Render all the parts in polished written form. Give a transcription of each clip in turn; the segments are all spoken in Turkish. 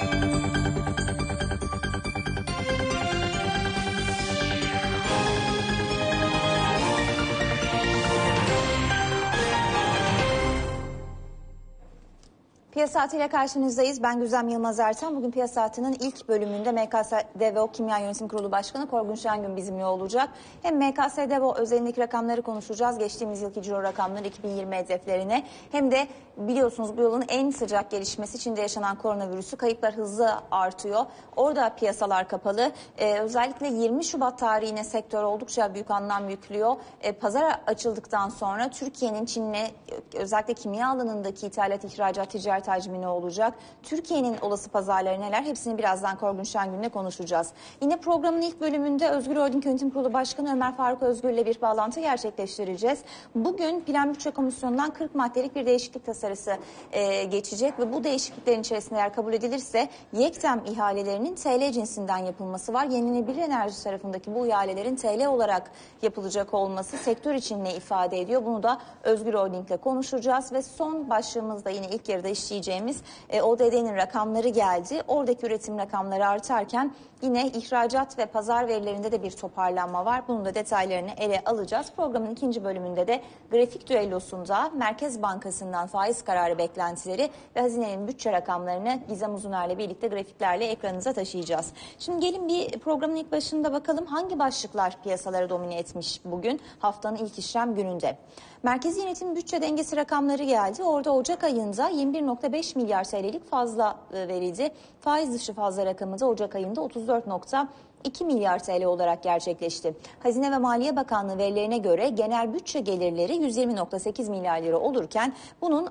Piyasa Saati'yle karşınızdayız. Ben Güzem Yılmaz Ertan. Bugün Piyasa Saati'nin ilk bölümünde MKS-DEVO Kimya Yönetim Kurulu Başkanı Korgun Şengün bizimle olacak. Hem MKS-DEVO özelindeki rakamları konuşacağız. Geçtiğimiz yılki ciro rakamları 2020 hedeflerine. Hem de biliyorsunuz bu yılın en sıcak gelişmesi Çin'de yaşanan koronavirüsü. Kayıplar hızlı artıyor. Orada piyasalar kapalı. Özellikle 20 Şubat tarihine sektör oldukça büyük anlam yüklüyor. Pazar açıldıktan sonra Türkiye'nin Çin'le özellikle kimya alanındaki ithalat, ihracat, ticaret hacmi ne olacak? Türkiye'nin olası pazarları neler? Hepsini birazdan Korgun Şengün'le konuşacağız. Yine programın ilk bölümünde Özgür Holding Yönetim Kurulu Başkanı Ömer Faruk Özgür ile bir bağlantı gerçekleştireceğiz. Bugün Plan Bütçe Komisyonu'ndan 40 maddelik bir değişiklik tasarısı geçecek ve bu değişikliklerin içerisinde eğer kabul edilirse YEKTEM ihalelerinin TL cinsinden yapılması var. Yenilenebilir enerji tarafındaki bu ihalelerin TL olarak yapılacak olması sektör için ne ifade ediyor? Bunu da Özgür Holding ile konuşacağız ve son başlığımızda yine ilk yarıda işleyeceğimiz ODD'nin rakamları geldi. Oradaki üretim rakamları artarken yine ihracat ve pazar verilerinde de bir toparlanma var. Bunun da detaylarını ele alacağız. Programın ikinci bölümünde de grafik düellosunda Merkez Bankası'ndan faiz kararı beklentileri ve hazinenin bütçe rakamlarını Gizem Uzuner'le birlikte grafiklerle ekranınıza taşıyacağız. Şimdi gelin bir programın ilk başında bakalım hangi başlıklar piyasaları domine etmiş bugün haftanın ilk işlem gününde. Merkezi Yönetim Bütçe Dengesi rakamları geldi. Orada Ocak ayında 21,5 milyar TL'lik fazla verildi. Faiz dışı fazla rakamı da Ocak ayında 34,2 milyar TL olarak gerçekleşti. Hazine ve Maliye Bakanlığı verilerine göre genel bütçe gelirleri 120,8 milyar lira olurken bunun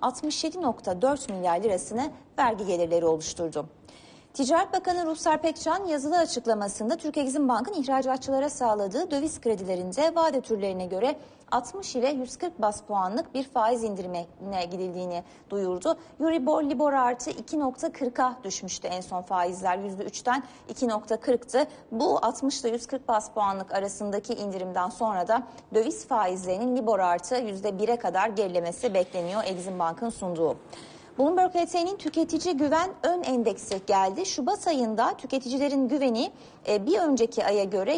67,4 milyar lirasını vergi gelirleri oluşturdu. Ticaret Bakanı Ruhsar Pekcan yazılı açıklamasında Türk Exim Bank'ın ihracatçılara sağladığı döviz kredilerinde vade türlerine göre 60 ile 140 bas puanlık bir faiz indirimine gidildiğini duyurdu. Euribor, Libor artı 2,40'a düşmüştü en son faizler %3'ten 2,40'tı. Bu 60 ile 140 bas puanlık arasındaki indirimden sonra da döviz faizlerinin Libor artı %1'e kadar gerilemesi bekleniyor Exim Bank'ın sunduğu. Bloomberg LT'nin tüketici güven ön endeksi geldi. Şubat ayında tüketicilerin güveni bir önceki aya göre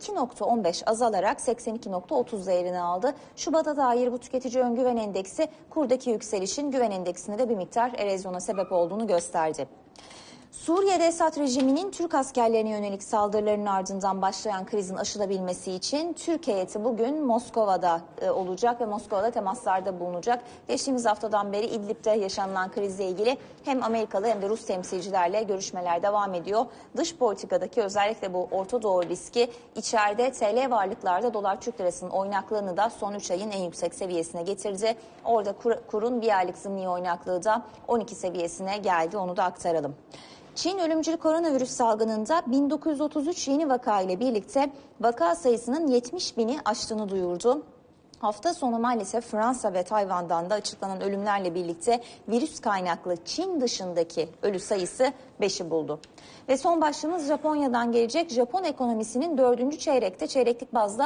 %2,15 azalarak 82,30 değerini aldı. Şubat'a dair bu tüketici ön güven endeksi kurdaki yükselişin güven endeksinde de bir miktar erozyona sebep olduğunu gösterdi. Suriye'de Esad rejiminin Türk askerlerine yönelik saldırılarının ardından başlayan krizin aşılabilmesi için Türk heyeti bugün Moskova'da olacak ve Moskova'da temaslarda bulunacak. Geçtiğimiz haftadan beri İdlib'de yaşanılan krizle ilgili hem Amerikalı hem de Rus temsilcilerle görüşmeler devam ediyor. Dış politikadaki özellikle bu Orta Doğu riski içeride TL varlıklarda dolar Türk lirasının oynaklığını da son 3 ayın en yüksek seviyesine getirdi. Orada kurun bir aylık zımni oynaklığı da 12 seviyesine geldi, onu da aktaralım. Çin ölümcül koronavirüs salgınında 1933 yeni vaka ile birlikte vaka sayısının 70 bini aştığını duyurdu. Hafta sonu maalesef Fransa ve Tayvan'dan da açıklanan ölümlerle birlikte virüs kaynaklı Çin dışındaki ölü sayısı 5'i buldu. Ve son başlığımız Japonya'dan gelecek. Japon ekonomisinin 4. çeyrekte çeyreklik bazda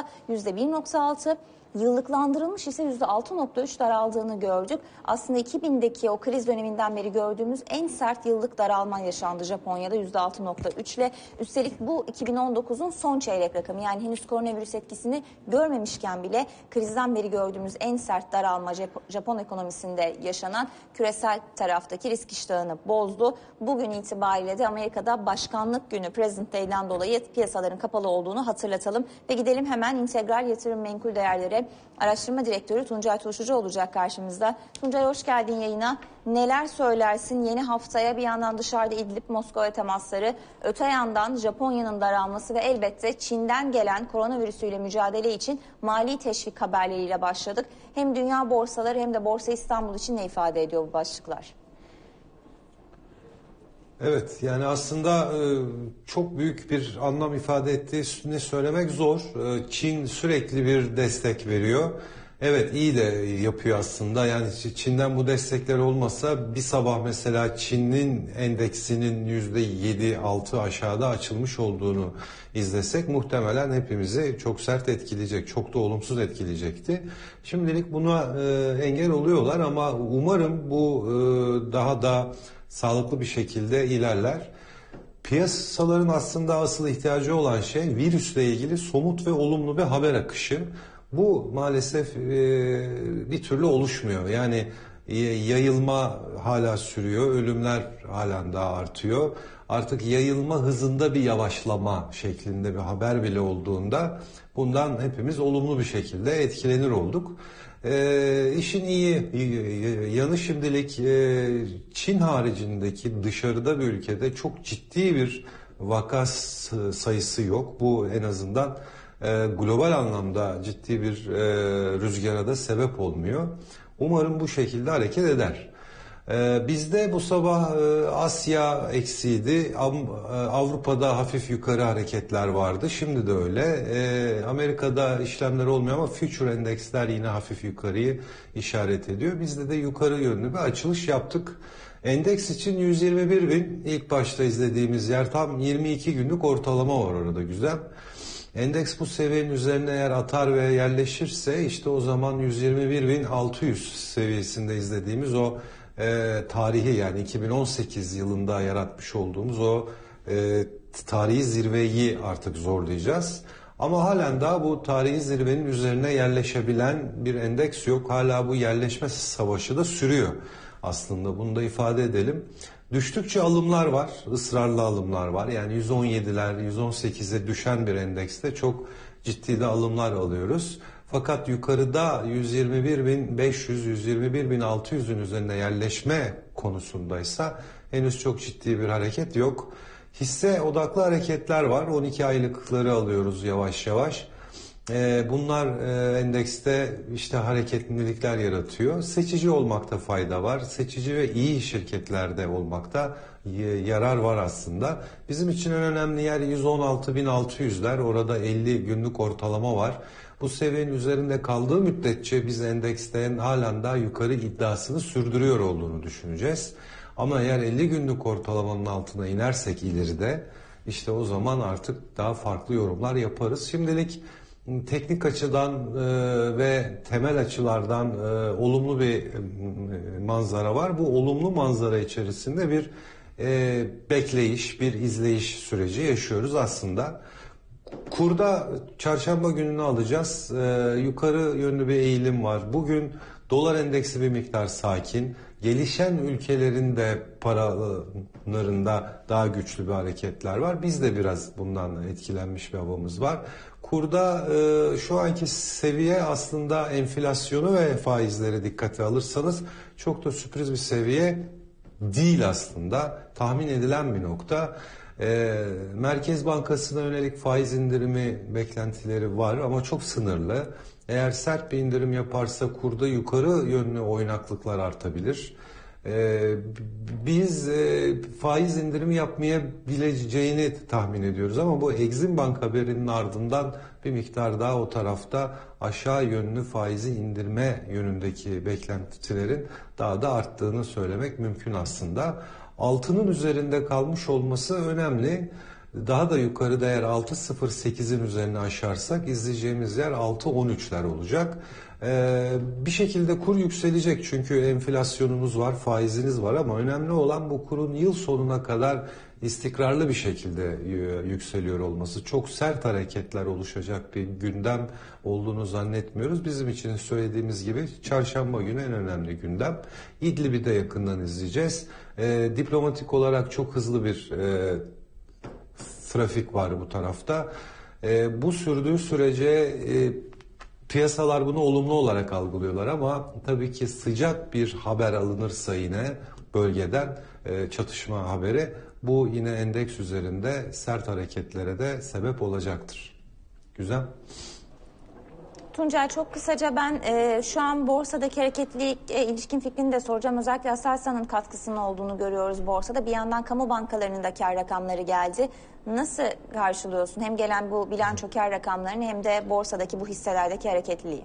%1,6, yıllıklandırılmış ise %6,3 daraldığını gördük. Aslında 2000'deki o kriz döneminden beri gördüğümüz en sert yıllık daralma yaşandı Japonya'da %6,3 ile. Üstelik bu 2019'un son çeyrek rakamı, yani henüz koronavirüs etkisini görmemişken bile krizden beri gördüğümüz en sert daralma Japon ekonomisinde yaşanan küresel taraftaki risk iştahını bozdu. Bugün itibariyle de Amerika'da Başkanlık Günü, President Day'den dolayı piyasaların kapalı olduğunu hatırlatalım ve gidelim hemen İntegral Yatırım Menkul Değerleri Araştırma Direktörü Tuncay Turşucu olacak karşımızda. Tuncay, hoş geldin yayına. Neler söylersin yeni haftaya? Bir yandan dışarıda İdlib, Moskova temasları, öte yandan Japonya'nın daralması ve elbette Çin'den gelen koronavirüsüyle mücadele için mali teşvik haberleriyle başladık. Hem dünya borsaları hem de Borsa İstanbul için ne ifade ediyor bu başlıklar? Evet, yani aslında çok büyük bir anlam ifade ettiğini söylemek zor. Çin sürekli bir destek veriyor. Evet, iyi de yapıyor aslında. Yani Çin'den bu destekler olmasa bir sabah mesela Çin'in endeksinin %7-6 aşağıda açılmış olduğunu izlesek muhtemelen hepimizi çok sert etkileyecek, çok da olumsuz etkileyecekti. Şimdilik buna engel oluyorlar ama umarım bu daha da sağlıklı bir şekilde ilerler. Piyasaların aslında asıl ihtiyacı olan şey virüsle ilgili somut ve olumlu bir haber akışı. Bu maalesef bir türlü oluşmuyor. Yani yayılma hala sürüyor, ölümler halen daha artıyor. Artık yayılma hızında bir yavaşlama şeklinde bir haber bile olduğunda bundan hepimiz olumlu bir şekilde etkilenir olduk. İşin iyi yanı şimdilik Çin haricindeki dışarıda bir ülkede çok ciddi bir vaka sayısı yok. Bu en azından global anlamda ciddi bir rüzgara da sebep olmuyor. Umarım bu şekilde hareket eder. Bizde bu sabah Asya eksiydi. Avrupa'da hafif yukarı hareketler vardı. Şimdi de öyle. Amerika'da işlemler olmuyor ama future endeksler yine hafif yukarıyı işaret ediyor. Bizde de yukarı yönlü bir açılış yaptık. Endeks için 121 bin ilk başta izlediğimiz yer, tam 22 günlük ortalama var orada, güzel. Endeks bu seviyenin üzerine eğer atar ve yerleşirse işte o zaman 121.600 seviyesinde izlediğimiz o tarihi, yani 2018 yılında yaratmış olduğumuz o tarihi zirveyi artık zorlayacağız. Ama halen daha bu tarihi zirvenin üzerine yerleşebilen bir endeks yok. Hala bu yerleşme savaşı da sürüyor. Aslında bunu da ifade edelim. Düştükçe alımlar var, ısrarlı alımlar var. Yani 117'ler, 118'e düşen bir endekste çok ciddi de alımlar alıyoruz. Fakat yukarıda 121.500, 121.600'ün üzerinde yerleşme konusundaysa henüz çok ciddi bir hareket yok. Hisse odaklı hareketler var. 12 aylıkları alıyoruz yavaş yavaş. Bunlar endekste işte hareketlilikler yaratıyor. Seçici olmakta fayda var. Seçici ve iyi şirketlerde olmakta yarar var aslında. Bizim için en önemli yer 116.600'ler. Orada 50 günlük ortalama var. Bu seviyenin üzerinde kaldığı müddetçe biz endeksten halen daha yukarı iddiasını sürdürüyor olduğunu düşüneceğiz. Ama eğer 50 günlük ortalamanın altına inersek ileride, işte o zaman artık daha farklı yorumlar yaparız. Şimdilik teknik açıdan ve temel açılardan olumlu bir manzara var. Bu olumlu manzara içerisinde bir bekleyiş, bir izleyiş süreci yaşıyoruz aslında. Kurda çarşamba gününü alacağız. Yukarı yönlü bir eğilim var. Bugün dolar endeksi bir miktar sakin. Gelişen ülkelerin de paralarında daha güçlü bir hareketler var. Biz de biraz bundan etkilenmiş bir havamız var. Kurda şu anki seviye aslında enflasyonu ve faizleri dikkate alırsanız çok da sürpriz bir seviye değil aslında. Tahmin edilen bir nokta. Merkez Bankası'na yönelik faiz indirimi beklentileri var ama çok sınırlı. Eğer sert bir indirim yaparsa kurda yukarı yönlü oynaklıklar artabilir. Biz faiz indirimi yapmayabileceğini tahmin ediyoruz ama bu Exim Bank haberinin ardından bir miktar daha o tarafta aşağı yönlü faizi indirme yönündeki beklentilerin daha da arttığını söylemek mümkün aslında. Altının üzerinde kalmış olması önemli. Daha da yukarıda eğer 6.08'in üzerine aşarsak izleyeceğimiz yer 6.13'ler olacak. Bir şekilde kur yükselecek çünkü enflasyonumuz var, faiziniz var ama önemli olan bu kurun yıl sonuna kadar istikrarlı bir şekilde yükseliyor olması. Çok sert hareketler oluşacak bir gündem olduğunu zannetmiyoruz. Bizim için söylediğimiz gibi çarşamba günü en önemli gündem. İdlib'i de yakından izleyeceğiz. Diplomatik olarak çok hızlı bir trafik var bu tarafta. Bu sürdüğü sürece piyasalar bunu olumlu olarak algılıyorlar ama tabii ki sıcak bir haber alınırsa yine bölgeden çatışma haberi, bu yine endeks üzerinde sert hareketlere de sebep olacaktır. Güzel. Tuncay, çok kısaca ben şu an borsadaki hareketliliğe ilişkin fikrini de soracağım. Özellikle Aselsan'ın katkısının olduğunu görüyoruz borsada. Bir yandan kamu bankalarının da kar rakamları geldi. Nasıl karşılıyorsun hem gelen bu bilanço kar rakamlarını hem de borsadaki bu hisselerdeki hareketliliği?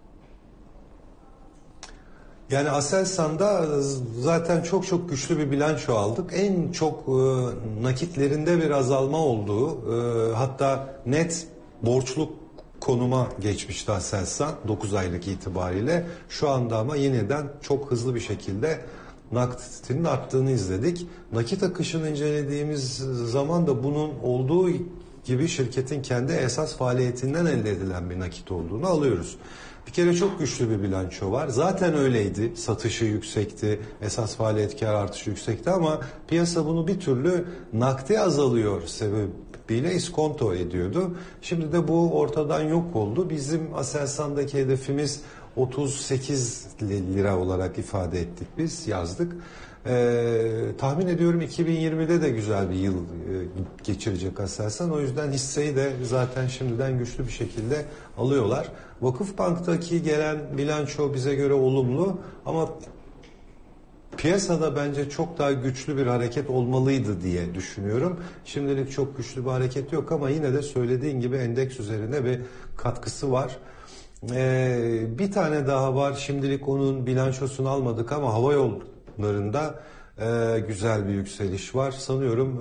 Yani Aselsan'da zaten çok güçlü bir bilanço aldık. En çok nakitlerinde bir azalma olduğu, hatta net borçluk konuma geçmişti Aselsan 9 aylık itibariyle. Şu anda ama yeniden çok hızlı bir şekilde nakitin arttığını izledik. Nakit akışını incelediğimiz zaman da bunun olduğu gibi şirketin kendi esas faaliyetinden elde edilen bir nakit olduğunu alıyoruz. Bir kere çok güçlü bir bilanço var. Zaten öyleydi. Satışı yüksekti. Esas faaliyet kar artışı yüksekti ama piyasa bunu bir türlü nakde azalıyor sebebiyle iskonto ediyordu. Şimdi de bu ortadan yok oldu. Bizim Aselsan'daki hedefimiz 38 lira olarak ifade ettik biz, yazdık. Tahmin ediyorum 2020'de de güzel bir yıl geçirecek Aselsan. O yüzden hisseyi de zaten şimdiden güçlü bir şekilde alıyorlar. Vakıfbank'taki gelen bilanço bize göre olumlu ama piyasada bence çok daha güçlü bir hareket olmalıydı diye düşünüyorum. Şimdilik çok güçlü bir hareket yok ama yine de söylediğin gibi endeks üzerine bir katkısı var. Bir tane daha var. Şimdilik onun bilançosunu almadık ama hava yollarında güzel bir yükseliş var. Sanıyorum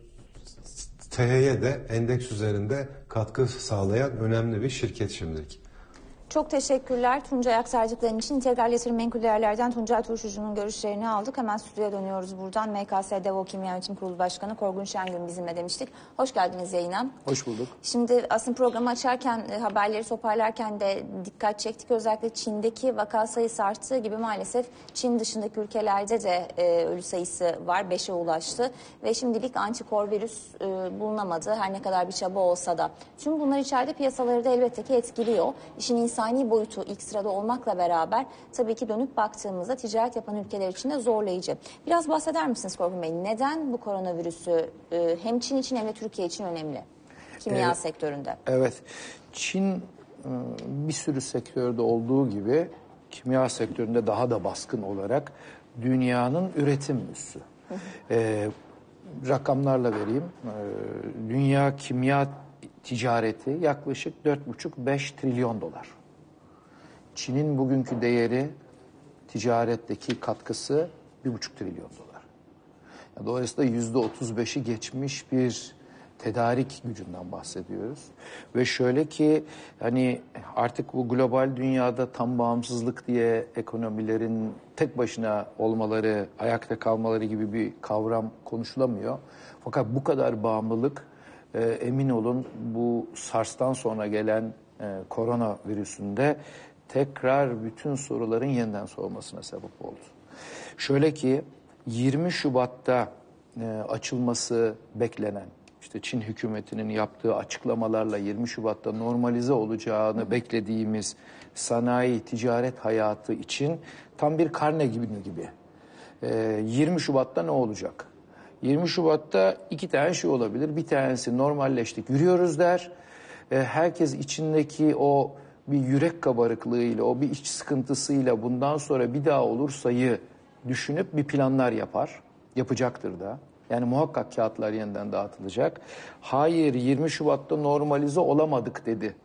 THY de endeks üzerinde katkı sağlayan önemli bir şirket şimdilik. Çok teşekkürler Tuncay aktardıkların için. İntegral Yatırım Menkul Değerler'den Tuncay Turşucu'nun görüşlerini aldık. Hemen stüdyoya dönüyoruz buradan. MKS Devo Kimya Yönetim Kurulu Başkanı Korgun Şengün bizimle demiştik. Hoş geldiniz yayına. Hoş bulduk. Şimdi aslında programı açarken, haberleri toparlarken de dikkat çektik. Özellikle Çin'deki vaka sayısı arttığı gibi maalesef Çin dışındaki ülkelerde de ölü sayısı var. 5'e ulaştı. Ve şimdilik antikor virüs bulunamadı. Her ne kadar bir çaba olsa da. Tüm bunlar içeride piyasaları da elbette ki etkiliyor. İşin insani boyutu ilk sırada olmakla beraber tabii ki dönüp baktığımızda ticaret yapan ülkeler için de zorlayıcı. Biraz bahseder misiniz Korkun Bey? Neden bu koronavirüsü hem Çin için hem de Türkiye için önemli? Kimya sektöründe. Evet. Çin bir sürü sektörde olduğu gibi kimya sektöründe daha da baskın olarak dünyanın üretim üssü. Rakamlarla vereyim. Dünya kimya ticareti yaklaşık 4,5-5 trilyon dolar. Çin'in bugünkü değeri, ticaretteki katkısı 1,5 trilyon dolar. Dolayısıyla %35'i geçmiş bir tedarik gücünden bahsediyoruz. Ve şöyle ki hani artık bu global dünyada tam bağımsızlık diye ekonomilerin tek başına olmaları, ayakta kalmaları gibi bir kavram konuşulamıyor. Fakat bu kadar bağımlılık emin olun bu SARS'tan sonra gelen koronavirüsünde tekrar bütün soruların yeniden sorulmasına sebep oldu. Şöyle ki 20 Şubat'ta açılması beklenen, işte Çin hükümetinin yaptığı açıklamalarla 20 Şubat'ta normalize olacağını beklediğimiz sanayi, ticaret hayatı için tam bir karne gibi. 20 Şubat'ta ne olacak? 20 Şubat'ta iki tane şey olabilir. Bir tanesi normalleştik, yürüyoruz der. Herkes içindeki o bir yürek kabarıklığıyla, o bir iç sıkıntısıyla bundan sonra bir daha olursayı düşünüp bir planlar yapar. Yapacaktır da. Yani muhakkak kağıtlar yeniden dağıtılacak. Hayır 20 Şubat'ta normalize olamadık dedi.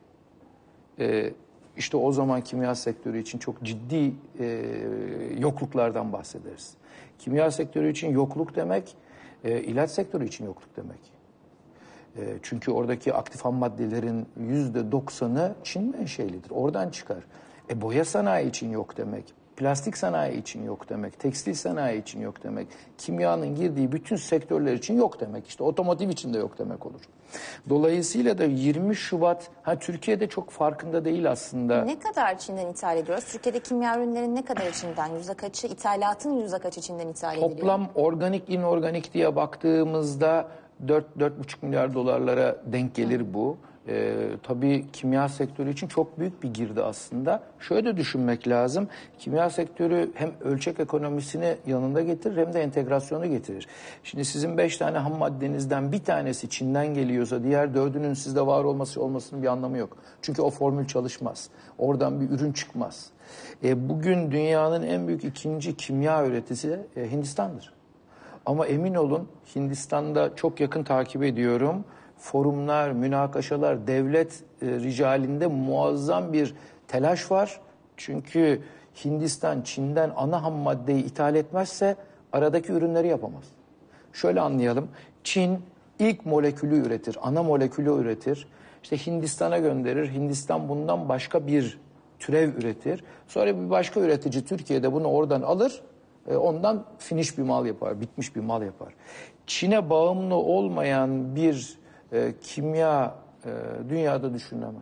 İşte o zaman kimya sektörü için çok ciddi yokluklardan bahsederiz. Kimya sektörü için yokluk demek, ilaç sektörü için yokluk demek. Çünkü oradaki aktif ham maddelerin %90'ı Çin menşelidir. Oradan çıkar. Boya sanayi için yok demek. Plastik sanayi için yok demek. Tekstil sanayi için yok demek. Kimyanın girdiği bütün sektörler için yok demek. İşte otomotiv için de yok demek olur. Dolayısıyla da 20 Şubat, Türkiye'de çok farkında değil aslında. Ne kadar Çin'den ithal ediyoruz? Türkiye'de kimya ürünlerinin ne kadar içinden? Yüzde kaçı, ithalatın yüzde kaçı Çin'den ithal ediliyor? Toplam organik, inorganik diye baktığımızda 4-4,5 milyar dolarlara denk gelir bu. Tabii kimya sektörü için çok büyük bir girdi aslında. Şöyle de düşünmek lazım. Kimya sektörü hem ölçek ekonomisini yanında getirir hem de entegrasyonu getirir. Şimdi sizin 5 tane ham maddenizden bir tanesi Çin'den geliyorsa diğer 4'ünün sizde var olmasının bir anlamı yok. Çünkü o formül çalışmaz. Oradan bir ürün çıkmaz. Bugün dünyanın en büyük ikinci kimya üreticisi Hindistan'dır. Ama emin olun Hindistan'da çok yakın takip ediyorum. Forumlar, münakaşalar, devlet ricalinde muazzam bir telaş var. Çünkü Hindistan Çin'den ana ham maddeyi ithal etmezse aradaki ürünleri yapamaz. Şöyle anlayalım. Çin ilk molekülü üretir, ana molekülü üretir. İşte Hindistan'a gönderir. Hindistan bundan başka bir türev üretir. Sonra bir başka üretici Türkiye'de bunu oradan alır. Ondan finish bir mal yapar, bitmiş bir mal yapar. Çin'e bağımlı olmayan bir kimya dünyada düşünülemez.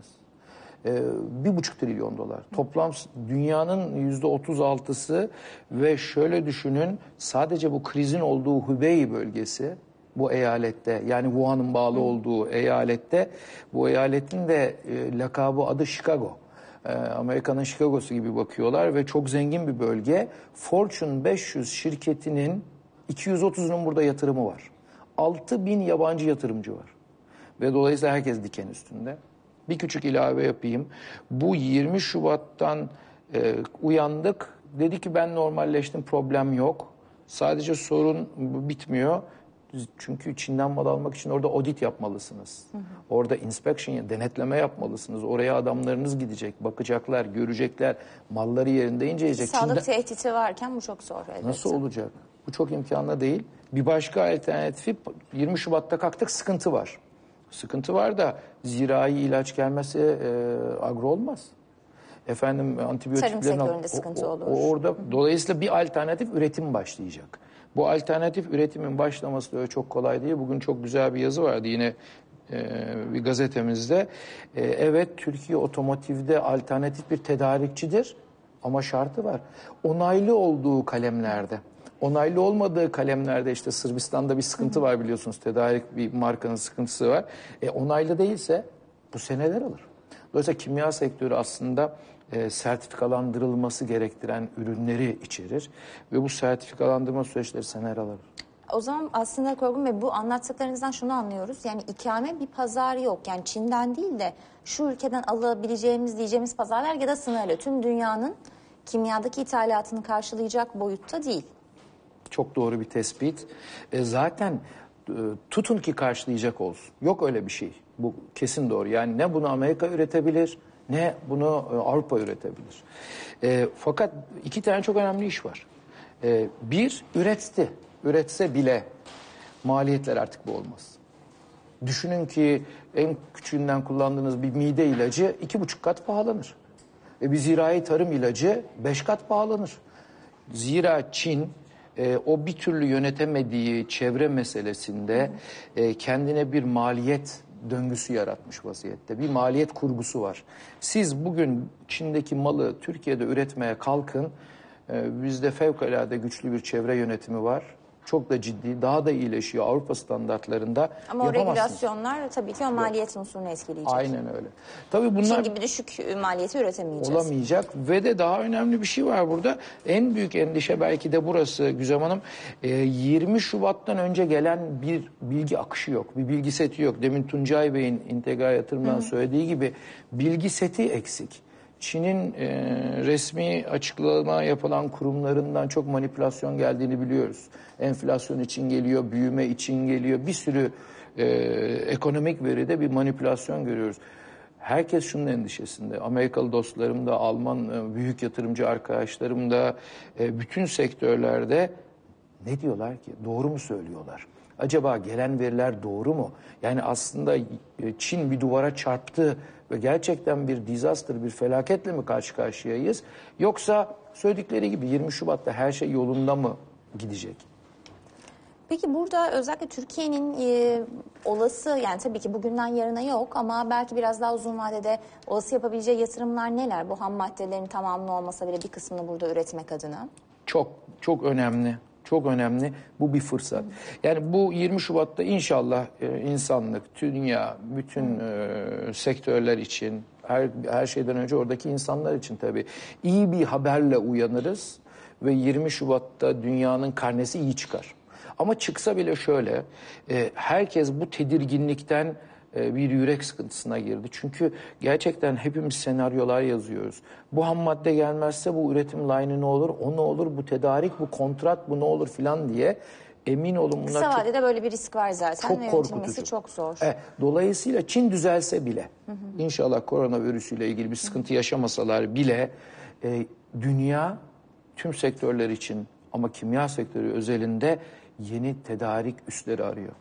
1,5 trilyon dolar. Toplam dünyanın %36'sı ve şöyle düşünün, sadece bu krizin olduğu Hubei bölgesi, bu eyalette, yani Wuhan'ın bağlı olduğu eyalette, bu eyaletin de lakabı, adı Chicago. Amerika'nın Chicago'su gibi bakıyorlar ve çok zengin bir bölge. Fortune 500 şirketinin 230'unun burada yatırımı var. 6.000 yabancı yatırımcı var. Ve dolayısıyla herkes diken üstünde. Bir küçük ilave yapayım. Bu 20 Şubat'tan uyandık. Dedi ki ben normalleştim, problem yok. Sadece sorun bitmiyor. Çünkü Çin'den mal almak için orada audit yapmalısınız. Orada inspection, denetleme yapmalısınız. Oraya adamlarınız gidecek, bakacaklar, görecekler. Malları yerinde inceleyecek. Sağlık tehdidi varken bu çok zor elbette. Nasıl olacak? Bu çok imkanlı değil. Bir başka alternatifi 20 Şubat'ta kalktık, sıkıntı var. Sıkıntı var da zirai ilaç gelmezse agro olmaz. Efendim antibiyotiklerin... Tarım sektöründe sıkıntı olur. Orada dolayısıyla bir alternatif üretim başlayacak. Bu alternatif üretimin başlaması da öyle çok kolay değil. Bugün çok güzel bir yazı vardı yine bir gazetemizde. Evet, Türkiye otomotivde alternatif bir tedarikçidir ama şartı var. Onaylı olduğu kalemlerde. Onaylı olmadığı kalemlerde işte Sırbistan'da bir sıkıntı var biliyorsunuz. Tedarik bir markanın sıkıntısı var. Onaylı değilse bu seneler alır. Dolayısıyla kimya sektörü aslında sertifikalandırılması gerektiren ürünleri içerir. Ve bu sertifikalandırma süreçleri seneler alır. O zaman aslında Korgun Bey, bu anlattıklarınızdan şunu anlıyoruz. Yani ikame bir pazar yok. Yani Çin'den değil de şu ülkeden alabileceğimiz diyeceğimiz pazarlar ya da sınırlı. Tüm dünyanın kimyadaki ithalatını karşılayacak boyutta değil. Çok doğru bir tespit. Zaten tutun ki karşılayacak olsun. Yok öyle bir şey. Bu kesin doğru. Yani ne bunu Amerika üretebilir ne bunu Avrupa üretebilir. Fakat iki tane çok önemli iş var. Bir, üretse bile maliyetler artık bu olmaz. Düşünün ki en küçüğünden kullandığınız bir mide ilacı 2,5 kat pahalanır. Bir zirai tarım ilacı 5 kat pahalanır. Zira Çin o bir türlü yönetemediği çevre meselesinde kendine bir maliyet döngüsü yaratmış vaziyette. Bir maliyet kurgusu var. Siz bugün Çin'deki malı Türkiye'de üretmeye kalkın. Bizde fevkalade güçlü bir çevre yönetimi var. Çok da ciddi, daha da iyileşiyor Avrupa standartlarında. Ama o regülasyonlar tabii ki o maliyet unsurunu etkileyecek. Aynen öyle. Tabii bunlar Çin gibi düşük maliyeti üretemeyeceğiz. Olamayacak ve de daha önemli bir şey var burada. En büyük endişe belki de burası Güzem Hanım. 20 Şubat'tan önce gelen bir bilgi akışı yok. Bir bilgi seti yok. Demin Tuncay Bey'in İntegral Yatırım'dan söylediği gibi bilgi seti eksik. Çin'in resmi açıklama yapılan kurumlarından çok manipülasyon geldiğini biliyoruz. Enflasyon için geliyor, büyüme için geliyor. Bir sürü ekonomik veride bir manipülasyon görüyoruz. Herkes şunun endişesinde. Amerikalı dostlarım da, Alman büyük yatırımcı arkadaşlarım da bütün sektörlerde ne diyorlar ki? Doğru mu söylüyorlar? Acaba gelen veriler doğru mu? Yani aslında Çin bir duvara çarptı ve gerçekten bir disaster, bir felaketle mi karşı karşıyayız? Yoksa söyledikleri gibi 20 Şubat'ta her şey yolunda mı gidecek? Peki burada özellikle Türkiye'nin olası, yani tabii ki bugünden yarına yok ama belki biraz daha uzun vadede olası yapabileceği yatırımlar neler? Bu ham maddelerin tamamını olmasa bile bir kısmını burada üretmek adına. Çok önemli. Çok önemli. Bu bir fırsat. Yani bu 20 Şubat'ta inşallah insanlık, dünya, bütün sektörler için, her şeyden önce oradaki insanlar için tabii iyi bir haberle uyanırız ve 20 Şubat'ta dünyanın karnesi iyi çıkar. Ama çıksa bile şöyle, herkes bu tedirginlikten bir yürek sıkıntısına girdi. Çünkü gerçekten hepimiz senaryolar yazıyoruz. Bu ham madde gelmezse bu üretim line'ı ne olur, o ne olur, bu tedarik, bu kontrat, bu ne olur filan diye emin olun bunlar kısa vadede böyle bir risk var zaten. çok Yönetilmesi korkutucu. çok zor. Dolayısıyla Çin düzelse bile, inşallah koronavirüsüyle ilgili bir sıkıntı yaşamasalar bile dünya tüm sektörler için ama kimya sektörü özelinde yeni tedarik üsleri arıyor.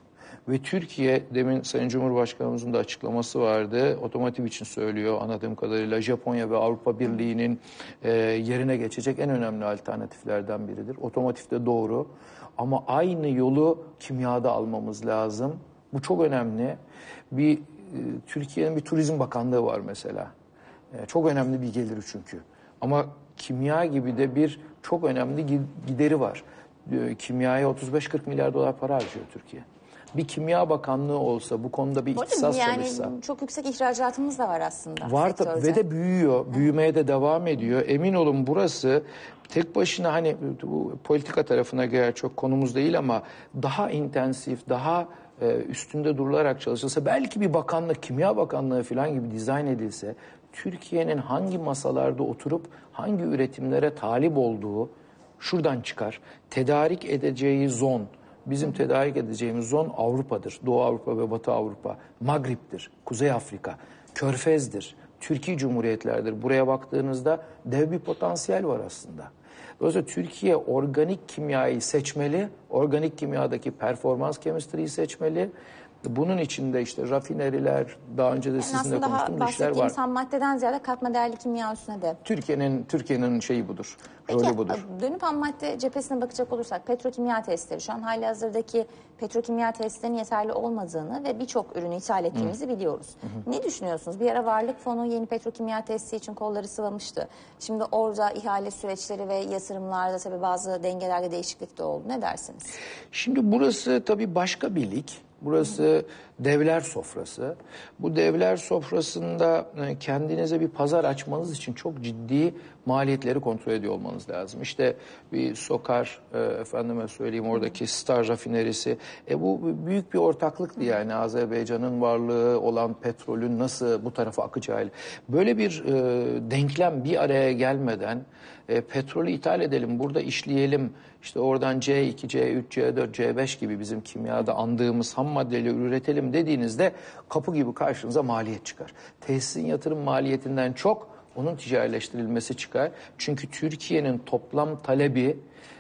Ve Türkiye, demin Sayın Cumhurbaşkanımızın da açıklaması vardı. Otomotiv için söylüyor anladığım kadarıyla, Japonya ve Avrupa Birliği'nin yerine geçecek en önemli alternatiflerden biridir. Otomotivde doğru ama aynı yolu kimyada almamız lazım. Bu çok önemli. Türkiye'nin bir Turizm Bakanlığı var mesela. Çok önemli bir geliri çünkü. Ama kimya gibi de bir çok önemli gideri var. Kimyaya 35-40 milyar dolar para harcıyor Türkiye. Bir kimya bakanlığı olsa, bu konuda bir Bu arada ihtisas yani çalışsa. çok yüksek ihracatımız da var aslında. Var sektörde. ve de büyüyor, büyümeye de devam ediyor. Emin olun burası tek başına, hani bu politika tarafına girer, çok konumuz değil ama daha intensif, daha üstünde durularak çalışılsa, belki bir bakanlık, kimya bakanlığı falan gibi dizayn edilse, Türkiye'nin hangi masalarda oturup hangi üretimlere talip olduğu şuradan çıkar. Tedarik edeceği zon, bizim tedarik edeceğimiz zon Avrupa'dır. Doğu Avrupa ve Batı Avrupa, Magrip'tir, Kuzey Afrika, Körfez'dir, Türkiye Cumhuriyetlerdir. Buraya baktığınızda dev bir potansiyel var aslında. Dolayısıyla Türkiye organik kimyayı seçmeli, organik kimyadaki performans kemistriyi seçmeli. Bunun içinde işte rafineriler, daha önce de sizinle konuştuğumuz işler var. Bahsettiğimiz ham maddeden ziyade katma değerli kimya üstüne de. Türkiye'nin şeyi budur, Peki, rolü budur. dönüp ham madde cephesine bakacak olursak petrokimya testleri, şu an halihazırdaki petrokimya testlerinin yeterli olmadığını ve birçok ürünü ithal ettiğimizi biliyoruz. Ne düşünüyorsunuz? Bir ara Varlık Fonu yeni petrokimya testi için kolları sıvamıştı. Şimdi orada ihale süreçleri ve yatırımlarda tabii bazı dengelerde değişiklik de oldu. Ne dersiniz? Şimdi burası tabii başka bir lig. Burası devler sofrası. Bu devler sofrasında kendinize bir pazar açmanız için çok ciddi maliyetleri kontrol ediyor olmanız lazım. İşte bir Sokar, efendime söyleyeyim, oradaki Star rafinerisi. Bu büyük bir ortaklıktı yani, Azerbaycan'ın varlığı olan petrolün nasıl bu tarafa akacağıyla. Böyle bir denklem bir araya gelmeden petrolü ithal edelim, burada işleyelim, işte oradan C2, C3, C4, C5 gibi bizim kimyada andığımız ham maddeleri üretelim dediğinizde kapı gibi karşınıza maliyet çıkar. Tesisin yatırım maliyetinden çok onun ticarileştirilmesi çıkar. Çünkü Türkiye'nin toplam talebi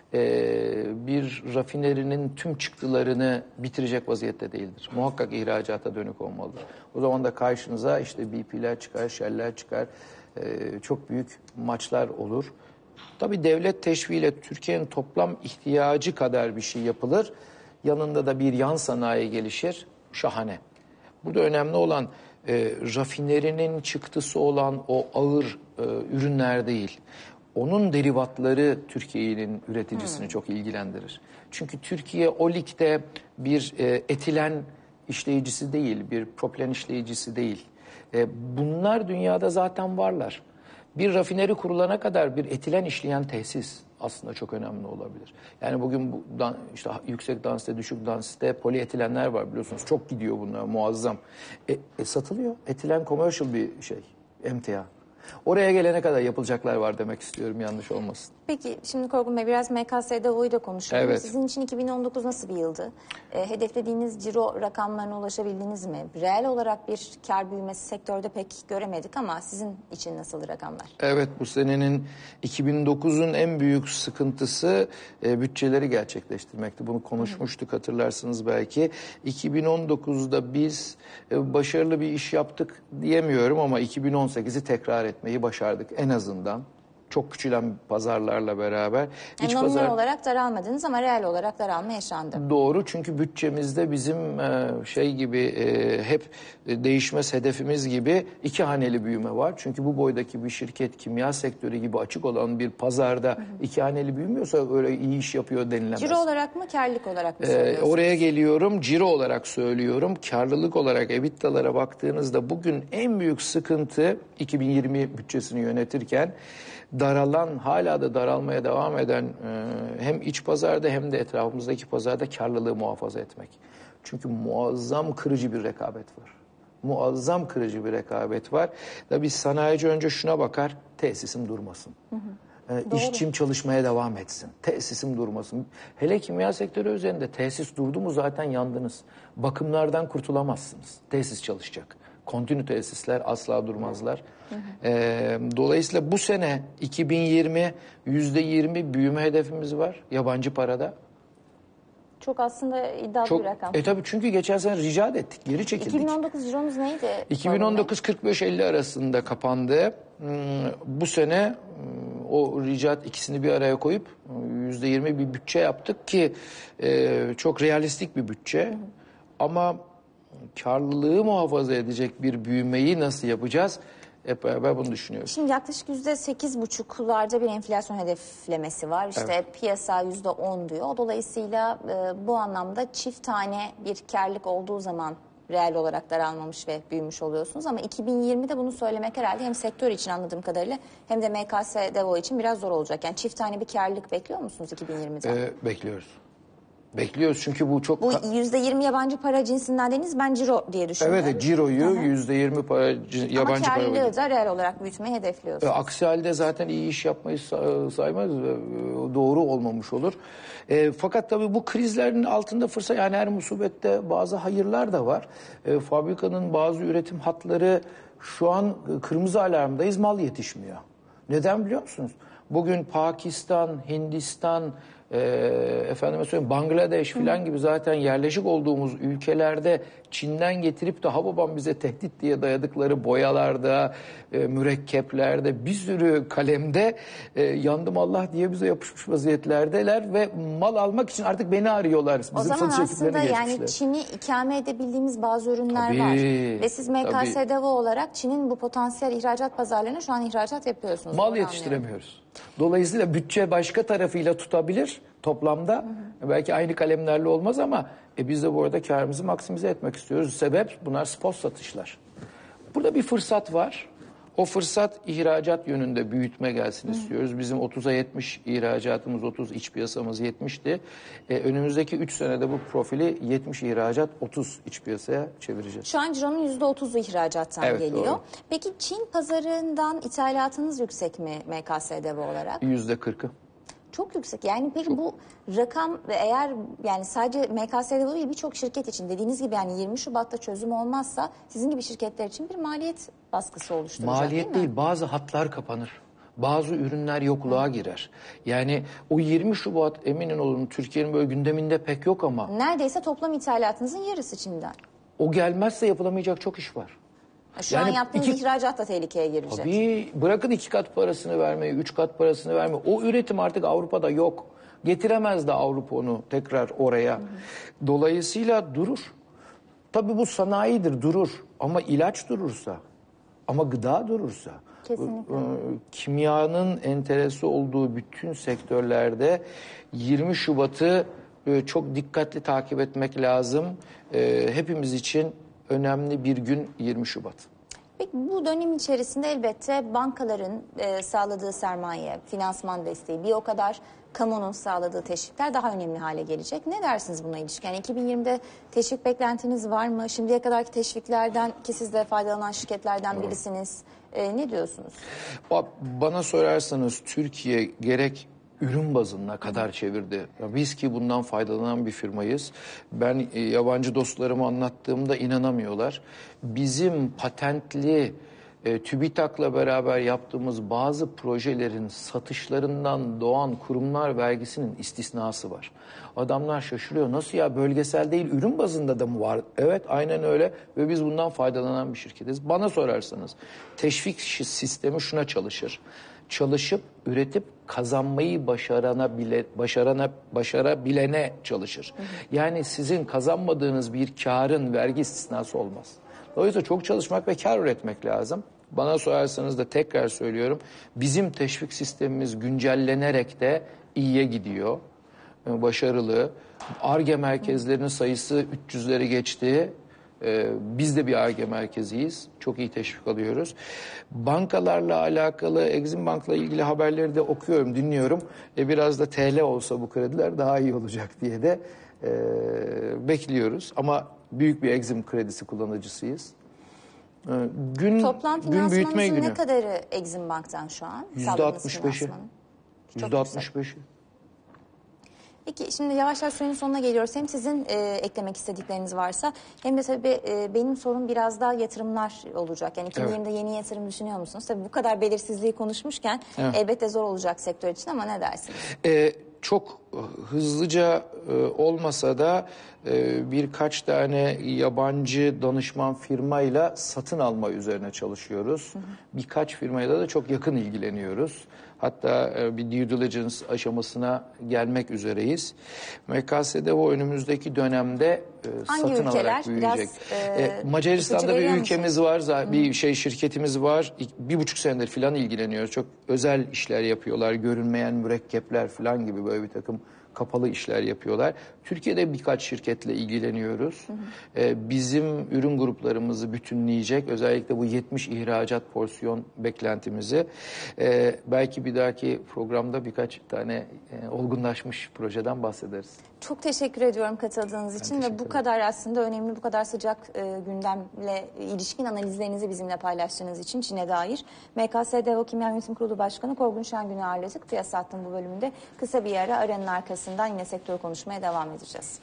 bir rafinerinin tüm çıktılarını bitirecek vaziyette değildir. Muhakkak ihracata dönük olmalıdır. O zaman da karşınıza işte BP'ler çıkar, Shell'ler çıkar, çok büyük maçlar olur. Tabii devlet teşviğiyle Türkiye'nin toplam ihtiyacı kadar bir şey yapılır. Yanında da bir yan sanayi gelişir. Şahane. Burada önemli olan rafinerinin çıktısı olan o ağır ürünler değil. Onun derivatları Türkiye'nin üreticisini çok ilgilendirir. Çünkü Türkiye o ligde bir etilen işleyicisi değil, bir propilen işleyicisi değil. Bunlar dünyada zaten varlar. Bir rafineri kurulana kadar bir etilen işleyen tesis aslında çok önemli olabilir. Yani bugün işte yüksek densite, düşük densite polietilenler var biliyorsunuz. Çok gidiyor bunlar, muazzam. Satılıyor. Etilen commercial bir şey, emtia. Oraya gelene kadar yapılacaklar var demek istiyorum, yanlış olmasın. Peki şimdi Korkun Bey biraz MKSDO'yu da konuşalım. Evet. Sizin için 2019 nasıl bir yıldı? Hedeflediğiniz ciro rakamlarına ulaşabildiniz mi? Reel olarak bir kar büyümesi sektörde pek göremedik ama sizin için nasıl rakamlar? Evet, bu senenin 2009'un en büyük sıkıntısı bütçeleri gerçekleştirmekti. Bunu konuşmuştuk, hatırlarsınız belki. 2019'da biz başarılı bir iş yaptık diyemiyorum ama 2018'i tekrar etmeyi başardık en azından. Çok küçülen pazarlarla beraber. Yani nominal olarak daralmadınız ama reel olarak daralma yaşandı. Doğru, çünkü bütçemizde bizim şey gibi hep değişmez hedefimiz gibi 2 haneli büyüme var. Çünkü bu boydaki bir şirket kimya sektörü gibi açık olan bir pazarda 2 haneli büyümüyorsa öyle iyi iş yapıyor denilemez. Ciro olarak mı, karlılık olarak mı söylüyorsunuz? Oraya geliyorum. Ciro olarak söylüyorum. Karlılık olarak EBITDA'lara baktığınızda bugün en büyük sıkıntı 2020 bütçesini yönetirken daralan, hala da daralmaya devam eden hem iç pazarda hem de etrafımızdaki pazarda karlılığı muhafaza etmek. Çünkü muazzam kırıcı bir rekabet var. Muazzam kırıcı bir rekabet var. Tabii sanayici önce şuna bakar, tesisim durmasın. İşçim çalışmaya devam etsin. Tesisim durmasın. Hele kimya sektörü üzerinde tesis durdu mu zaten yandınız. Bakımlardan kurtulamazsınız. Tesis çalışacak. Kontinü tesisler asla durmazlar. Dolayısıyla bu sene 2020 %20 büyüme hedefimiz var yabancı parada. Çok aslında iddialı bir rakam. Tabii çünkü geçen sene rica ettik, geri çekildik. 2019 cironuz neydi? 2019 45-50 arasında kapandı. Bu sene o ricat ikisini bir araya koyup %20 bir bütçe yaptık ki çok realistik bir bütçe. Ama karlılığı muhafaza edecek bir büyümeyi nasıl yapacağız? Hep beraber bunu düşünüyoruz. Şimdi yaklaşık %8,5'larda bir enflasyon hedeflemesi var. İşte Evet. piyasa %10 diyor. Dolayısıyla bu anlamda çift tane bir karlılık olduğu zaman reel olarak daralmamış ve büyümüş oluyorsunuz. Ama 2020'de bunu söylemek herhalde hem sektör için anladığım kadarıyla hem de MKS Devo için biraz zor olacak. Yani çift tane bir karlılık bekliyor musunuz 2020'de? Bekliyoruz. Bekliyoruz çünkü bu çok... Bu %20 yabancı para cinsinden dediniz, ben ciro diye düşünüyorum. Evet, ciroyu %20 yabancı para... Ama karlılığı da reel olarak büyütmeyi hedefliyorsunuz. Aksi halde zaten iyi iş yapmayı saymaz ve doğru olmamış olur. Fakat tabii bu krizlerin altında fırsat, yani her musibette bazı hayırlar da var. Fabrikanın bazı üretim hatları şu an kırmızı alarmdayız, mal yetişmiyor. Neden biliyor musunuz? Bugün Pakistan, Hindistan, efendime söyleyeyim Bangladeş filan gibi zaten yerleşik olduğumuz ülkelerde Çin'den getirip de babam bize tehdit diye dayadıkları boyalarda, mürekkeplerde, bir sürü kalemde yandım Allah diye bize yapışmış vaziyetlerdeler ve mal almak için artık beni arıyorlar. Bizim o zaman satış aslında ekiplerine yani Çin'i ikame edebildiğimiz bazı ürünler Tabii, var. Ve siz MKS tabii. Devo olarak Çin'in bu potansiyel ihracat pazarlarına şu an ihracat yapıyorsunuz. Mal Doğru yetiştiremiyoruz. Dolayısıyla bütçe başka tarafıyla tutabilir toplamda. Belki aynı kalemlerle olmaz ama biz de bu arada karımızı maksimize etmek istiyoruz. Sebep bunlar spot satışlar. Burada bir fırsat var. O fırsat ihracat yönünde büyütme gelsin istiyoruz. Bizim 30'a 70 ihracatımız, 30 iç piyasamız 70'ti. Önümüzdeki 3 senede bu profili 70 ihracat, 30 iç piyasaya çevireceğiz. Şu an cironun %30'u ihracattan geliyor. Doğru. Peki Çin pazarından ithalatınız yüksek mi MKS Devo olarak? %40'ı. Çok yüksek. Yani peki bu rakam eğer yani sadece MKS Devo değil birçok şirket için dediğiniz gibi yani 20 Şubat'ta çözüm olmazsa sizin gibi şirketler için bir maliyet baskısı oluşturacak Maliyet değil, bazı hatlar kapanır. Bazı ürünler yokluğa girer. Yani o 20 Şubat emin olun Türkiye'nin böyle gündeminde pek yok ama Neredeyse toplam ithalatınızın yarısı Çin'den. o gelmezse yapılamayacak çok iş var. Şu an yaptığınız ihracat da tehlikeye girecek. Tabii bırakın 2 kat parasını vermeyi, 3 kat parasını vermeyi. O üretim artık Avrupa'da yok. Getiremez de Avrupa onu tekrar oraya. Dolayısıyla durur. Tabii bu sanayidir, durur. Ama ilaç durursa, ama gıda durursa, Kesinlikle. kimyanın enteresi olduğu bütün sektörlerde 20 Şubat'ı çok dikkatli takip etmek lazım. Hepimiz için önemli bir gün 20 Şubat. Peki bu dönem içerisinde elbette bankaların sağladığı sermaye, finansman desteği bir o kadar kamunun sağladığı teşvikler daha önemli hale gelecek. Ne dersiniz buna ilişkin? Yani 2020'de teşvik beklentiniz var mı? Şimdiye kadarki teşviklerden ki siz de faydalanan şirketlerden birisiniz. Ne diyorsunuz? Bana sorarsanız Türkiye gerek ürün bazında kadar çevirdi. Biz ki bundan faydalanan bir firmayız. Ben yabancı dostlarıma anlattığımda inanamıyorlar. Bizim patentli TÜBİTAK'la beraber yaptığımız bazı projelerin satışlarından doğan kurumlar vergisinin istisnası var. Adamlar şaşırıyor. Nasıl ya, bölgesel değil ürün bazında da mı var? Evet, aynen öyle ve biz bundan faydalanan bir şirketiz. Bana sorarsanız teşvik sistemi şuna çalışır. Çalışıp, üretip kazanmayı başarabilene çalışır. Yani sizin kazanmadığınız bir karın vergi istisnası olmaz. Dolayısıyla çok çalışmak ve kar üretmek lazım. Bana sorarsanız da tekrar söylüyorum, bizim teşvik sistemimiz güncellenerek de iyiye gidiyor. Başarılı. Ar-Ge merkezlerinin sayısı 300'leri geçti. Biz de bir Ar-Ge merkeziyiz. Çok iyi teşvik alıyoruz. Bankalarla alakalı, Exim Bank'la ilgili haberleri de okuyorum, dinliyorum. Biraz da TL olsa bu krediler daha iyi olacak diye de bekliyoruz. Ama büyük bir Exim kredisi kullanıcısıyız. Toplam gün büyütme finansmanınızın günü. ne kadarı Exim Bank'tan şu an? %65'i. %65'i. Peki şimdi yavaş yavaş sürenin sonuna geliyoruz. Hem sizin eklemek istedikleriniz varsa hem de tabii benim sorum biraz daha yatırımlar olacak. Yani 2020'de yeni yatırım düşünüyor musunuz? Tabii bu kadar belirsizliği konuşmuşken elbette zor olacak sektör için ama ne dersiniz? çok hızlıca olmasa da birkaç tane yabancı danışman firmayla satın alma üzerine çalışıyoruz. Birkaç firmayla da çok yakın ilgileniyoruz. Hatta bir due diligence aşamasına gelmek üzereyiz. MKS'de o önümüzdeki dönemde Hangi satın ülkeler? alarak büyüyecek. Biraz, Macaristan'da ipucu bir veriyor ülkemiz var, bir şirketimiz var. 1,5 senedir falan ilgileniyoruz. Çok özel işler yapıyorlar, görünmeyen mürekkepler falan gibi böyle bir takım kapalı işler yapıyorlar. Türkiye'de birkaç şirketle ilgileniyoruz. Bizim ürün gruplarımızı bütünleyecek, özellikle bu 70 ihracat porsiyon beklentimizi. Belki bir dahaki programda birkaç tane olgunlaşmış projeden bahsederiz. Çok teşekkür ediyorum katıldığınız için ve bu kadar aslında önemli, bu kadar sıcak gündemle ilişkin analizlerinizi bizimle paylaştığınız için Çin'e dair. MKS Devo Kimya Yönetim Kurulu Başkanı Korgun Şengün'ü ağırladık. Piyasa Hattı'nın bu bölümünde kısa bir ara, aranın arkasından yine sektör konuşmaya devam edeceğiz.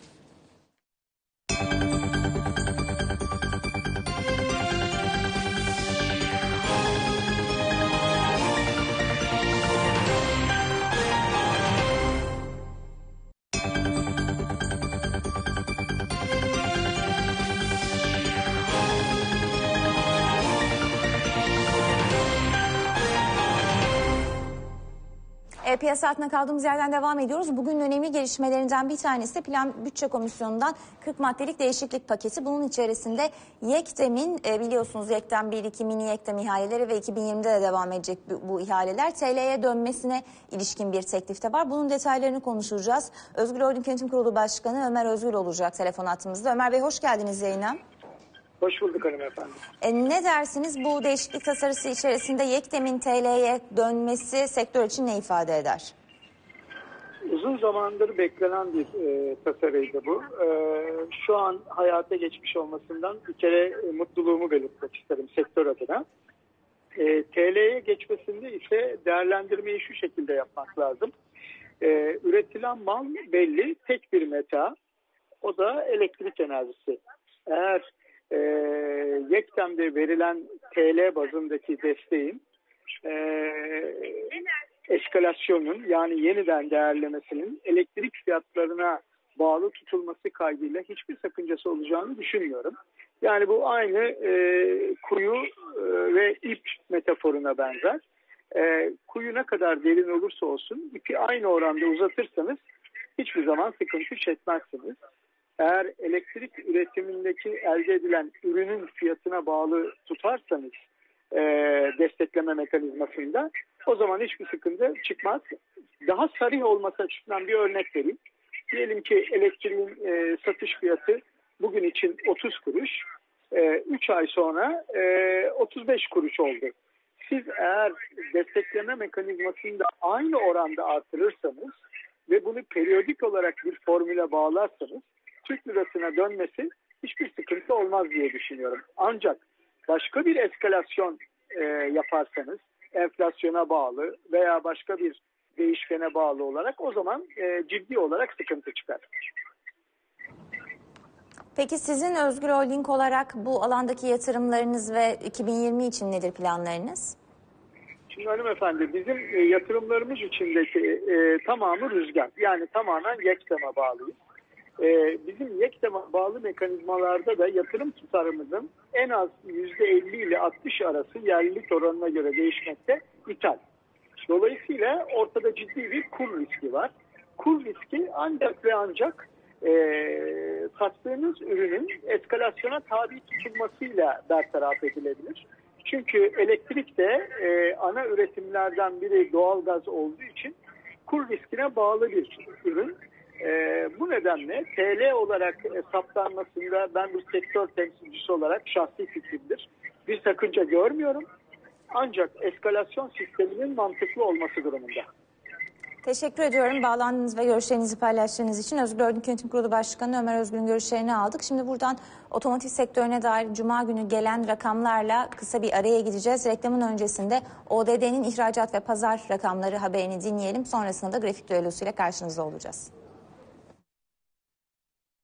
Piyasa altına kaldığımız yerden devam ediyoruz. Bugün önemli gelişmelerinden bir tanesi de Plan Bütçe Komisyonu'ndan 40 maddelik değişiklik paketi. Bunun içerisinde YEKDEM'in biliyorsunuz YEKDEM 1-2 mini YEKDEM ihaleleri ve 2020'de de devam edecek bu ihaleler TL'ye dönmesine ilişkin bir teklif de var. Bunun detaylarını konuşacağız. Özgür Holding Yönetim Kurulu Başkanı Ömer Özgür olacak telefon hattımızda. Ömer Bey hoş geldiniz yayına. Hoş bulduk hanımefendi. Ne dersiniz bu değişiklik tasarısı içerisinde YEKDEM'in TL'ye dönmesi sektör için ne ifade eder? Uzun zamandır beklenen bir tasarıydı bu. Şu an hayata geçmiş olmasından bir kere mutluluğumu belirtmek isterim sektör adına. TL'ye geçmesinde ise değerlendirmeyi şu şekilde yapmak lazım. Üretilen mal belli, tek bir meta. O da elektrik enerjisi. Eğer YEKDEM'de verilen TL bazındaki desteğin eskalasyonun yani yeniden değerlemesinin elektrik fiyatlarına bağlı tutulması kaydıyla hiçbir sakıncası olacağını düşünmüyorum. Yani bu aynı kuyu ve ip metaforuna benzer. Kuyu ne kadar derin olursa olsun ipi aynı oranda uzatırsanız hiçbir zaman sıkıntı çekmezsiniz. Eğer elektrik üretimindeki elde edilen ürünün fiyatına bağlı tutarsanız destekleme mekanizmasında o zaman hiçbir sıkıntı çıkmaz. Daha sarih olması açısından bir örnek vereyim. Diyelim ki elektriğin satış fiyatı bugün için 30 kuruş, 3 ay sonra 35 kuruş oldu. Siz eğer destekleme mekanizmasını da aynı oranda artırırsanız ve bunu periyodik olarak bir formüle bağlarsanız Türk lirasına dönmesi hiçbir sıkıntı olmaz diye düşünüyorum. Ancak başka bir eskalasyon yaparsanız enflasyona bağlı veya başka bir değişkene bağlı olarak o zaman ciddi olarak sıkıntı çıkar. Peki sizin Özgür Holding olarak bu alandaki yatırımlarınız ve 2020 için nedir planlarınız? Şimdi hanımefendi bizim yatırımlarımız içindeki tamamı rüzgar. Yani tamamen YEKDEM'e bağlıyız. Bizim YEKDEM'e bağlı mekanizmalarda da yatırım tutarımızın en az %50 ile 60 arası yerlilik oranına göre değişmekte ithal. Dolayısıyla ortada ciddi bir kur riski var. Kur riski ancak ve ancak sattığınız ürünün eskalasyona tabi tutulmasıyla bertaraf edilebilir. Çünkü elektrik de ana üretimlerden biri doğalgaz olduğu için kur riskine bağlı bir ürün. Bu nedenle TL olarak saptanmasında ben bir sektör temsilcisi olarak şahsi fikrimdir. Bir sakınca görmüyorum. Ancak eskalasyon sisteminin mantıklı olması durumunda. Teşekkür ediyorum. Bağlandığınız ve görüşlerinizi paylaştığınız için. Özgür Holding Yönetim Kurulu Başkanı Ömer Özgür'ün görüşlerini aldık. Şimdi buradan otomotiv sektörüne dair Cuma günü gelen rakamlarla kısa bir araya gideceğiz. Reklamın öncesinde ODD'nin ihracat ve pazar rakamları haberini dinleyelim. Sonrasında da grafik düellosuyla karşınızda olacağız.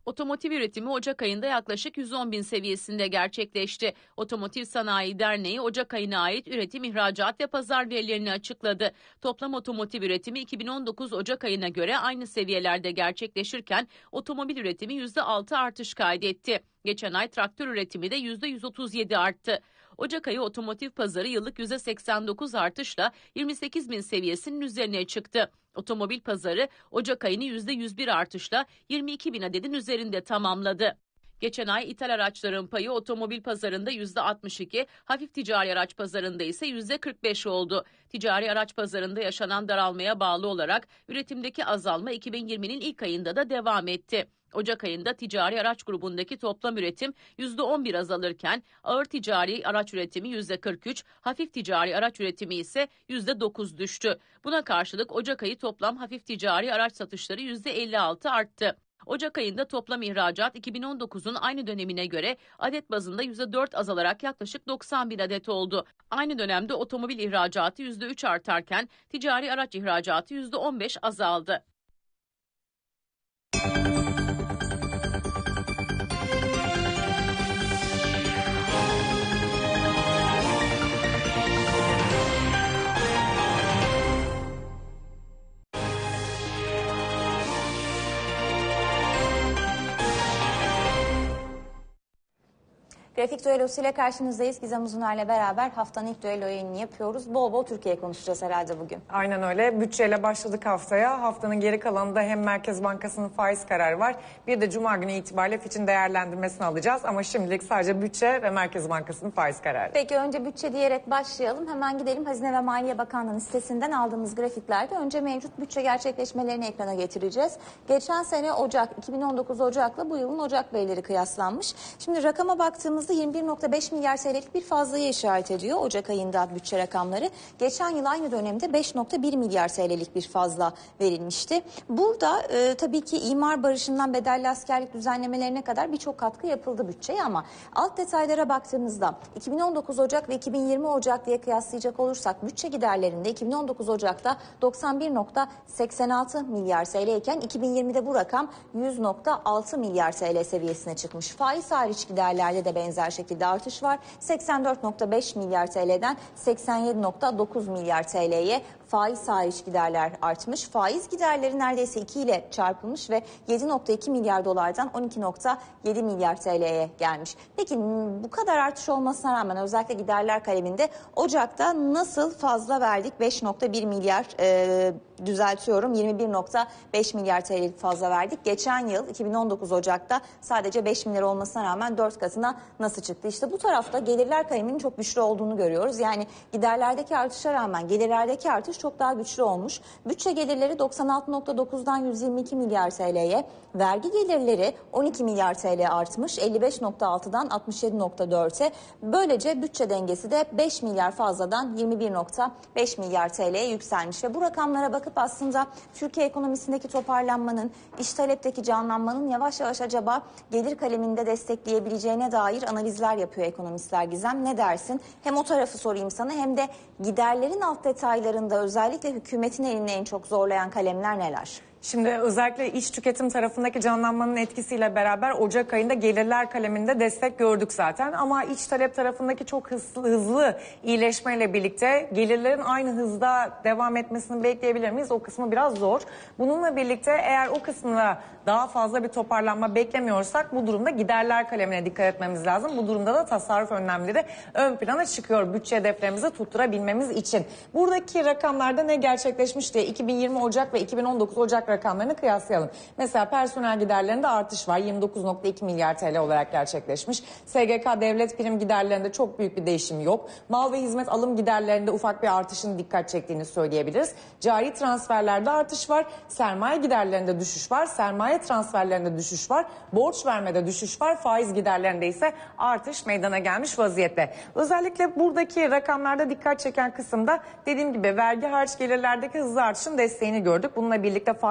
Otomotiv üretimi Ocak ayında yaklaşık 110 bin seviyesinde gerçekleşti. Otomotiv Sanayi Derneği Ocak ayına ait üretim, ihracat ve pazar verilerini açıkladı. Toplam otomotiv üretimi 2019 Ocak ayına göre aynı seviyelerde gerçekleşirken otomobil üretimi %6 artış kaydetti. Geçen ay traktör üretimi de %137 arttı. Ocak ayı otomotiv pazarı yıllık %89 artışla 28 bin seviyesinin üzerine çıktı. Otomobil pazarı Ocak ayını %101 artışla 22 bin adedin üzerinde tamamladı. Geçen ay ithal araçların payı otomobil pazarında %62, hafif ticari araç pazarında ise %45 oldu. Ticari araç pazarında yaşanan daralmaya bağlı olarak üretimdeki azalma 2020'nin ilk ayında da devam etti. Ocak ayında ticari araç grubundaki toplam üretim %11 azalırken ağır ticari araç üretimi %43, hafif ticari araç üretimi ise %9 düştü. Buna karşılık Ocak ayı toplam hafif ticari araç satışları %56 arttı. Ocak ayında toplam ihracat 2019'un aynı dönemine göre adet bazında %4 azalarak yaklaşık 90 bin adet oldu. Aynı dönemde otomobil ihracatı %3 artarken ticari araç ihracatı %15 azaldı. Grafik düellosuyla karşınızdayız. Gizem Uzuner'le beraber haftanın ilk düello yayınını yapıyoruz. Bol bol Türkiye konuşacağız herhalde bugün. Aynen öyle. Bütçeyle başladık haftaya. Haftanın geri kalanında hem Merkez Bankası'nın faiz kararı var. Bir de Cuma günü itibariyle Fitch'in değerlendirmesini alacağız. Ama şimdilik sadece bütçe ve Merkez Bankası'nın faiz kararı. Peki önce bütçe diyerek başlayalım. Hemen gidelim Hazine ve Maliye Bakanlığı'nın sitesinden aldığımız grafiklerde önce mevcut bütçe gerçekleşmelerini ekrana getireceğiz. Geçen sene Ocak, 2019 Ocak'la bu yılın Ocak verileri kıyaslanmış. Şimdi rakama baktığımızda 21.5 milyar TL'lik bir fazlayı işaret ediyor Ocak ayında bütçe rakamları. Geçen yıl aynı dönemde 5.1 milyar TL'lik bir fazla verilmişti. Burada tabii ki imar barışından bedelli askerlik düzenlemelerine kadar birçok katkı yapıldı bütçeye ama alt detaylara baktığımızda 2019 Ocak ve 2020 Ocak diye kıyaslayacak olursak bütçe giderlerinde 2019 Ocak'ta 91.86 milyar TL iken 2020'de bu rakam 100.6 milyar TL seviyesine çıkmış. Faiz hariç giderlerde de benzer şekilde artış var. 84.5 milyar TL'den 87.9 milyar TL'ye faiz hariç giderler artmış. Faiz giderleri neredeyse 2 ile çarpılmış ve 7.2 milyar dolardan 12.7 milyar TL'ye gelmiş. Peki bu kadar artış olmasına rağmen özellikle giderler kaleminde Ocak'ta nasıl fazla verdik? 5.1 milyar düzeltiyorum 21.5 milyar TL fazla verdik. Geçen yıl 2019 Ocak'ta sadece 5 milyar olmasına rağmen 4 katına nasıl çıktı? İşte bu tarafta gelirler kaleminin çok güçlü olduğunu görüyoruz. Yani giderlerdeki artışa rağmen gelirlerdeki artış çok daha güçlü olmuş. Bütçe gelirleri 96.9'dan 122 milyar TL'ye, vergi gelirleri 12 milyar TL artmış, 55.6'dan 67.4'e. Böylece bütçe dengesi de 5 milyar fazladan 21.5 milyar TL'ye yükselmiş ve bu rakamlara bakıp aslında Türkiye ekonomisindeki toparlanmanın, iş talepteki canlanmanın yavaş yavaş acaba gelir kaleminde destekleyebileceğine dair analizler yapıyor ekonomistler. Gizem, ne dersin? Hem o tarafı sorayım sana hem de giderlerin alt detaylarında özellikle hükümetin elini en çok zorlayan kalemler neler? Şimdi özellikle iç tüketim tarafındaki canlanmanın etkisiyle beraber Ocak ayında gelirler kaleminde destek gördük zaten. Ama iç talep tarafındaki çok hızlı iyileşmeyle birlikte gelirlerin aynı hızda devam etmesini bekleyebilir miyiz? O kısmı biraz zor. Bununla birlikte eğer o kısmında daha fazla bir toparlanma beklemiyorsak bu durumda giderler kalemine dikkat etmemiz lazım. Bu durumda da tasarruf önlemleri ön plana çıkıyor bütçe hedeflerimizi tutturabilmemiz için. Buradaki rakamlarda ne gerçekleşmiş diye 2020 Ocak ve 2019 Ocak rakamlarını kıyaslayalım. Mesela personel giderlerinde artış var. 29.2 milyar TL olarak gerçekleşmiş. SGK devlet prim giderlerinde çok büyük bir değişim yok. Mal ve hizmet alım giderlerinde ufak bir artışın dikkat çektiğini söyleyebiliriz. Cari transferlerde artış var. Sermaye giderlerinde düşüş var. Sermaye transferlerinde düşüş var. Borç vermede düşüş var. Faiz giderlerinde ise artış meydana gelmiş vaziyette. Özellikle buradaki rakamlarda dikkat çeken kısımda dediğim gibi vergi hariç gelirlerdeki hızlı artışın desteğini gördük. Bununla birlikte faiz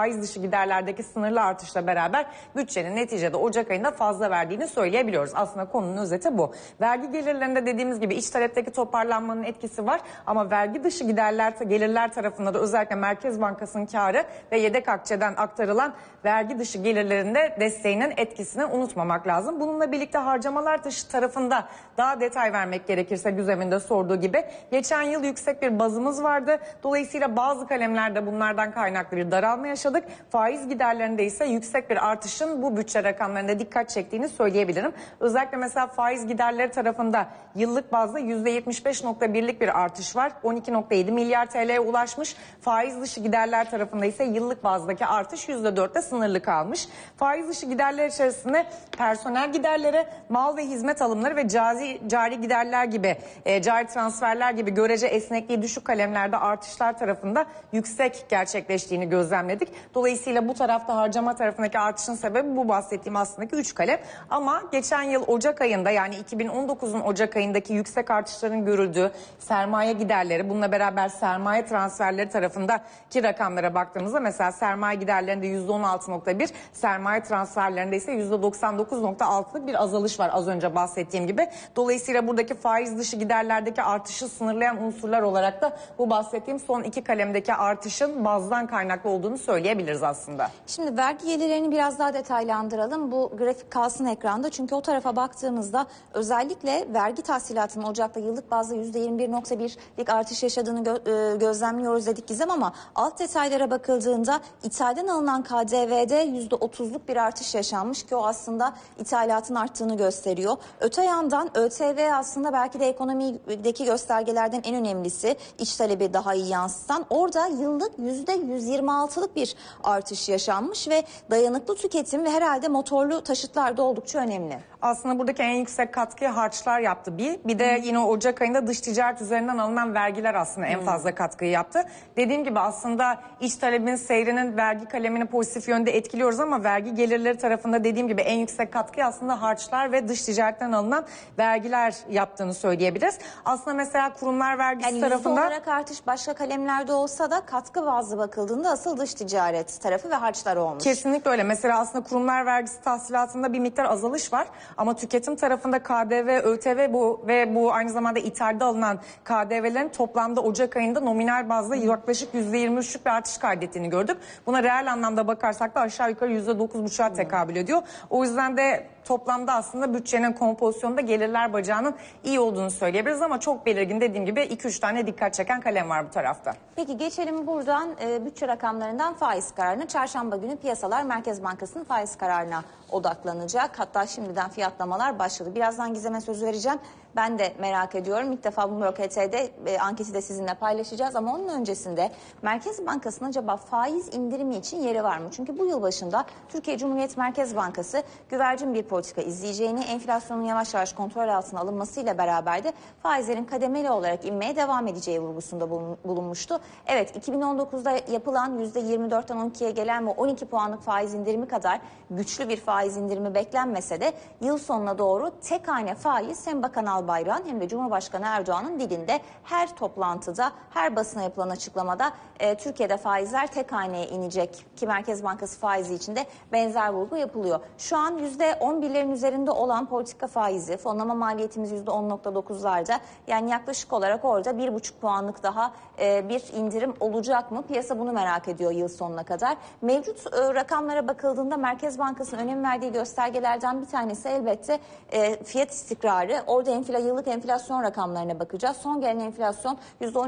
faiz dışı giderlerdeki sınırlı artışla beraber bütçenin neticede Ocak ayında fazla verdiğini söyleyebiliyoruz. Aslında konunun özeti bu. Vergi gelirlerinde dediğimiz gibi iç talepteki toparlanmanın etkisi var ama vergi dışı gelirler tarafında da özellikle Merkez Bankası'nın karı ve yedek akçeden aktarılan vergi dışı gelirlerinde desteğinin etkisini unutmamak lazım. Bununla birlikte harcamalar dışı tarafında daha detay vermek gerekirse Güzem'in de sorduğu gibi geçen yıl yüksek bir bazımız vardı. Dolayısıyla bazı kalemlerde bunlardan kaynaklı bir daralma yaşadık. Faiz giderlerinde ise yüksek bir artışın bu bütçe rakamlarında dikkat çektiğini söyleyebilirim. Özellikle mesela faiz giderleri tarafında yıllık bazda %75.1'lik bir artış var. 12.7 milyar TL'ye ulaşmış. Faiz dışı giderler tarafında ise yıllık bazdaki artış %4'te sınırlı kalmış. Faiz dışı giderler içerisinde personel giderleri, mal ve hizmet alımları ve cari giderler gibi, cari transferler gibi görece esnekliği düşük kalemlerde artışlar tarafında yüksek gerçekleştiğini gözlemledik. Dolayısıyla bu tarafta harcama tarafındaki artışın sebebi bu bahsettiğim aslında 3 kalem. Ama geçen yıl Ocak ayında yani 2019'un Ocak ayındaki yüksek artışların görüldüğü sermaye giderleri, bununla beraber sermaye transferleri tarafındaki rakamlara baktığımızda mesela sermaye giderlerinde %16.1, sermaye transferlerinde ise %99.6'lık bir azalış var az önce bahsettiğim gibi. Dolayısıyla buradaki faiz dışı giderlerdeki artışı sınırlayan unsurlar olarak da bu bahsettiğim son 2 kalemdeki artışın bazdan kaynaklı olduğunu söyleyebiliriz aslında. Şimdi vergi gelirlerini biraz daha detaylandıralım. Bu grafik kalsın ekranda çünkü o tarafa baktığımızda özellikle vergi tahsilatının Ocak'ta yıllık bazda %21.1'lik artış yaşadığını gözlemliyoruz dedik Gizem ama alt detaylara bakıldığında ithalden alınan KDV'de %30'luk bir artış yaşanmış ki o aslında ithalatın arttığını gösteriyor. Öte yandan ÖTV aslında belki de ekonomideki göstergelerden en önemlisi, iç talebi daha iyi yansıtan. Orada yıllık %126'lık bir artış yaşanmış ve dayanıklı tüketim ve herhalde motorlu taşıtlar da oldukça önemli. Aslında buradaki en yüksek katkıyı harçlar yaptı. Bir de yine Ocak ayında dış ticaret üzerinden alınan vergiler aslında en fazla katkıyı yaptı. Dediğim gibi aslında iç talebin seyrinin vergi kalemini pozitif yönde etkiliyoruz ama vergi gelirleri tarafında dediğim gibi en yüksek katkıyı aslında harçlar ve dış ticaretten alınan vergiler yaptığını söyleyebiliriz. Aslında mesela kurumlar vergisi yani tarafında... olarak artış başka kalemlerde olsa da katkı bazlı bakıldığında asıl dış ticaret tarafı ve harçlar olmuş. Kesinlikle öyle. Mesela aslında kurumlar vergisi tahsilatında bir miktar azalış var. Ama tüketim tarafında KDV, ÖTV bu aynı zamanda ithalde alınan KDV'lerin toplamda Ocak ayında nominal bazda yaklaşık %23'lük bir artış kaydettiğini gördük. Buna reel anlamda bakarsak da aşağı yukarı %9,5'a tekabül ediyor. O yüzden de toplamda aslında bütçenin kompozisyonunda gelirler bacağının iyi olduğunu söyleyebiliriz ama çok belirgin dediğim gibi 2-3 tane dikkat çeken kalem var bu tarafta. Peki geçelim buradan bütçe rakamlarından faiz kararına. Çarşamba günü piyasalar Merkez Bankası'nın faiz kararına odaklanacak. Hatta şimdiden fiyatlamalar başladı. Birazdan Gizem'e sözü vereceğim. Ben de merak ediyorum. İlk defa Bloomberg HT'de anketi de sizinle paylaşacağız. Ama onun öncesinde Merkez Bankası'nın acaba faiz indirimi için yeri var mı? Çünkü bu yıl başında Türkiye Cumhuriyet Merkez Bankası güvercin bir politika izleyeceğini, enflasyonun yavaş yavaş kontrol altına alınmasıyla beraber de faizlerin kademeli olarak inmeye devam edeceği vurgusunda bulunmuştu. Evet, 2019'da yapılan %24'ten 12'ye gelen ve 12 puanlık faiz indirimi kadar güçlü bir faiz indirimi beklenmese de yıl sonuna doğru tek hane faiz hem Bakan Albayrak'ın hem de Cumhurbaşkanı Erdoğan'ın dilinde her toplantıda, her basına yapılan açıklamada Türkiye'de faizler tek haneye inecek ki Merkez Bankası faizi için de benzer vurgu yapılıyor. Şu an %11'lerin üzerinde olan politika faizi, fonlama maliyetimiz %10.9'larda, yani yaklaşık olarak orada 1,5 puanlık daha bir indirim olacak mı? Piyasa bunu merak ediyor yıl sonuna kadar. Mevcut rakamlara bakıldığında Merkez Bankası'nın önem verdiği göstergelerden bir tanesi elbette fiyat istikrarı. Orada yıllık enflasyon rakamlarına bakacağız. Son gelen enflasyon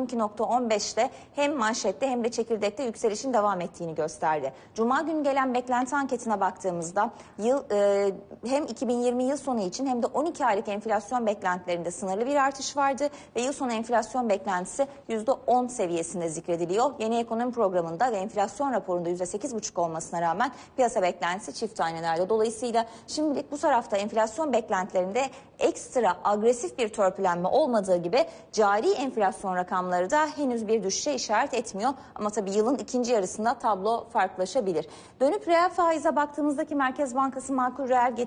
%12.15'te hem manşette hem de çekirdekte yükselişin devam ettiğini gösterdi. Cuma günü gelen beklenti anketine baktığımızda hem 2020 yıl sonu için hem de 12 aylık enflasyon beklentilerinde sınırlı bir artış vardı ve yıl sonu enflasyon beklentisi %10 seviyesinde zikrediliyor. Yeni ekonomi programında ve enflasyon raporunda %8,5 olmasına rağmen piyasa beklentisi çift tanelerde. Dolayısıyla şimdilik bu tarafta enflasyon beklentilerinde ekstra agresif bir törpülenme olmadığı gibi cari enflasyon rakamları da henüz bir düşüşe işaret etmiyor. Ama tabii yılın ikinci yarısında tablo farklılaşabilir. Dönüp reel faize baktığımızdaki Merkez Bankası makul reel getiri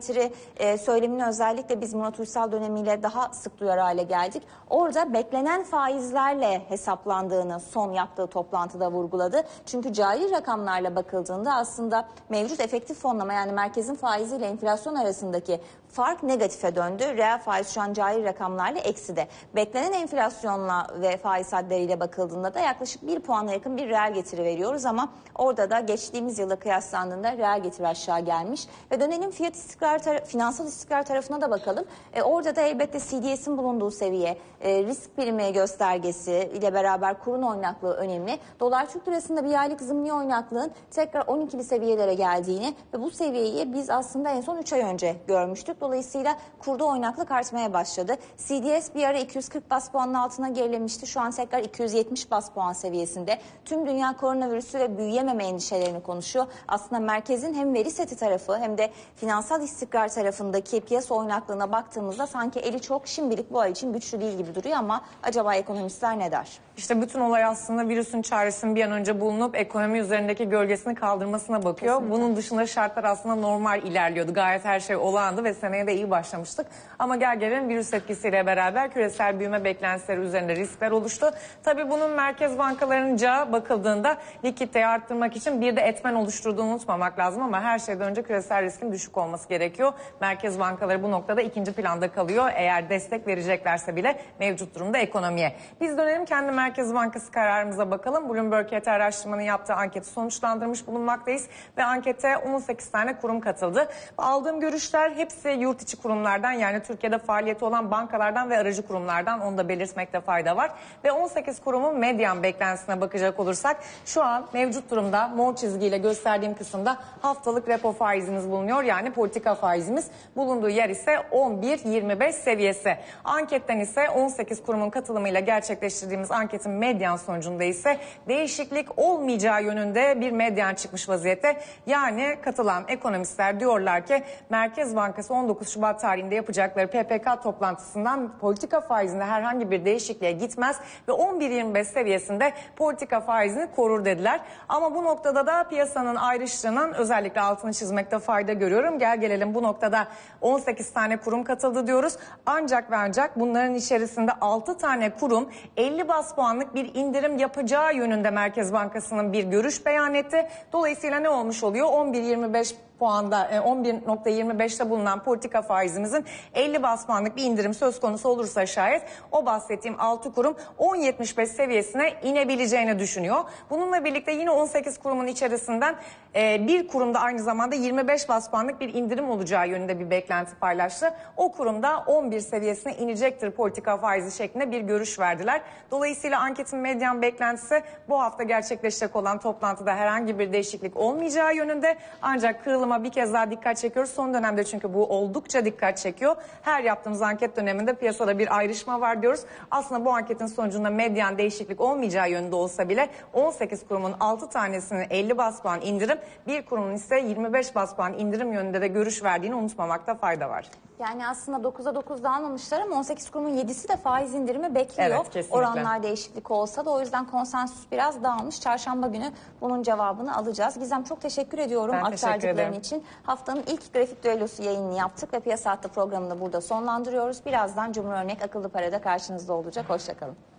getiri söylemini özellikle biz Murat Uysal dönemiyle daha sık duyar hale geldik. Orada beklenen faizlerle hesaplandığını son yaptığı toplantıda vurguladı. Çünkü cari rakamlarla bakıldığında aslında mevcut efektif fonlama, yani merkezin faiziyle enflasyon arasındaki fark negatife döndü. Reel faiz şu an cari rakamlarla ekside. Beklenen enflasyonla ve faiz haddleriyle bakıldığında da yaklaşık 1 puana yakın bir reel getiri veriyoruz ama orada da geçtiğimiz yıla kıyaslandığında reel getiri aşağı gelmiş. Ve dönelim fiyat istikrar finansal istikrar tarafına da bakalım. Orada da elbette CDS'in bulunduğu seviye, risk primi göstergesi ile beraber kurun oynaklığı önemli. Dolar Türk lirasında bir aylık zımni oynaklığın tekrar 12'li seviyelere geldiğini ve bu seviyeyi biz aslında en son 3 ay önce görmüştük. Dolayısıyla kurda oynaklık artmaya başladı. CDS bir ara 240 bas puanın altına gerilemişti. Şu an tekrar 270 bas puan seviyesinde. Tüm dünya koronavirüsü ve büyüyememe endişelerini konuşuyor. Aslında merkezin hem veri seti tarafı hem de finansal istikrar tarafındaki piyasa oynaklığına baktığımızda sanki eli çok şimdilik bu ay için güçlü değil gibi duruyor ama acaba ekonomistler ne der? İşte bütün olay aslında virüsün çaresinin bir an önce bulunup ekonomi üzerindeki gölgesini kaldırmasına bakıyor. Kesinlikle. Bunun dışında şartlar aslında normal ilerliyordu. Gayet her şey olağandı ve seneye de iyi başlamıştık. Ama gel gelelim virüs etkisiyle beraber küresel büyüme beklentileri üzerinde riskler oluştu. Tabii bunun merkez bankalarınca bakıldığında likiditeyi arttırmak için bir de etmen oluşturduğunu unutmamak lazım ama her şeyden önce küresel riskin düşük olması gerekiyor. Merkez bankaları bu noktada ikinci planda kalıyor. Eğer destek vereceklerse bile mevcut durumda ekonomiye. Biz dönelim kendi Merkez Bankası kararımıza bakalım. Bloomberg ET araştırmanın yaptığı anketi sonuçlandırmış bulunmaktayız ve ankete 18 tane kurum katıldı. Aldığım görüşler hepsi yurt içi kurumlardan, yani Türkiye'de faaliyeti olan bankalardan ve aracı kurumlardan, onu da belirtmekte fayda var. Ve 18 kurumun medyan beklentisine bakacak olursak şu an mevcut durumda mor çizgiyle gösterdiğim kısımda haftalık repo faizimiz bulunuyor. Yani politika faizimiz bulunduğu yer ise 11.25 seviyesi. Anketten ise 18 kurumun katılımıyla gerçekleştirdiğimiz anketin medyan sonucunda ise değişiklik olmayacağı yönünde bir medyan çıkmış vaziyette. Yani katılan ekonomistler diyorlar ki Merkez Bankası 19 Şubat tarihinde yapacakları PPK toplantısından politika faizinde herhangi bir değişikliğe gitmez ve 11.25 seviyesinde politika faizini korur dediler. Ama bu noktada da piyasanın ayrıştığının özellikle altını çizmekte fayda görüyorum. Gel gelelim bu noktada 18 tane kurum katıldı diyoruz. Ancak ve ancak bunların içerisinde 6 tane kurum 50 bas puanlık bir indirim yapacağı yönünde Merkez Bankası'nın bir görüş beyan etti. Dolayısıyla ne olmuş oluyor? 11.25 puanda 11.25'te bulunan politika faizimizin 50 bas puanlık bir indirim söz konusu olursa şayet o bahsettiğim 6 kurum 10.75 seviyesine inebileceğini düşünüyor. Bununla birlikte yine 18 kurumun içerisinden bir kurumda aynı zamanda 25 bas puanlık bir indirim olacağı yönünde bir beklenti paylaştı. O kurumda 11 seviyesine inecektir politika faizi şeklinde bir görüş verdiler. Dolayısıyla anketin medyan beklentisi bu hafta gerçekleşecek olan toplantıda herhangi bir değişiklik olmayacağı yönünde, ancak kırılıma bir kez daha dikkat çekiyoruz. Son dönemde çünkü bu oldukça dikkat çekiyor. Her yaptığımız anket döneminde piyasada bir ayrışma var diyoruz. Aslında bu anketin sonucunda medyan değişiklik olmayacağı yönünde olsa bile 18 kurumun 6 tanesinin 50 bas puan indirim, bir kurumun ise 25 bas puan indirim yönünde de görüş verdiğini unutmamakta fayda var. Yani aslında 9'a 9 dağılmamışlar ama 18 kurumun 7'si de faiz indirimi bekliyor. Evet, kesinlikle. Oranlar değişiklik olsa da, o yüzden konsensus biraz dağılmış. Çarşamba günü bunun cevabını alacağız. Gizem, çok teşekkür ediyorum Ben teşekkür aktardıkların ederim. için. Haftanın ilk grafik düellosu yayınını yaptık ve Piyasa Hattı programını burada sonlandırıyoruz. Birazdan Cumhur Örnek Akıllı Para'da karşınızda olacak. Hoşça kalın.